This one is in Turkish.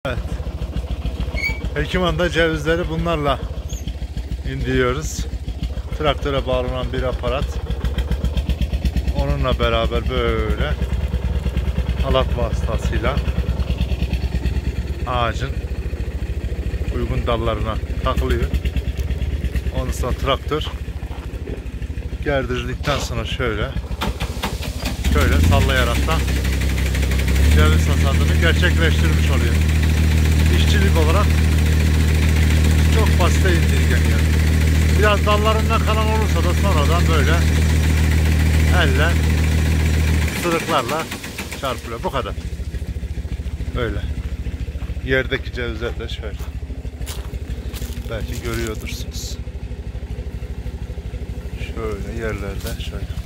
Evet. Ekimanda cevizleri bunlarla indiriyoruz. Traktöre bağlanan bir aparat. Onunla beraber böyle halat vasıtasıyla ağacın uygun dallarına takılıyor. Ondan sonra traktör gerdirdikten sonra şöyle sallayarak da ceviz hasadını gerçekleştirmiş oluyor. İşçilik olarak çok basite indirgeniyor. Biraz dallarından kalan olursa da sonradan böyle elle sırıklarla çarpılıyor. Bu kadar. Böyle. Yerdeki cevizler de şöyle. Belki görüyordursunuz. Şöyle yerlerde şöyle.